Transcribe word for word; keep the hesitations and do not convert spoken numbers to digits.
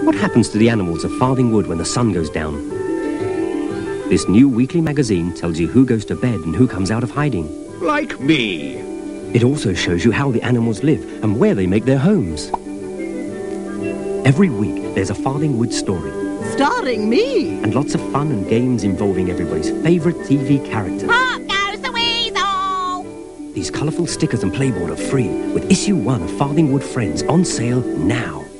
What happens to the animals of Farthing Wood when the sun goes down? This new weekly magazine tells you who goes to bed and who comes out of hiding. Like me. It also shows you how the animals live and where they make their homes. Every week, there's a Farthing Wood story. Starring me. And lots of fun and games involving everybody's favourite T V characters. Pop goes the Weasel! These colourful stickers and playboard are free, with issue one of Farthing Wood Friends on sale now.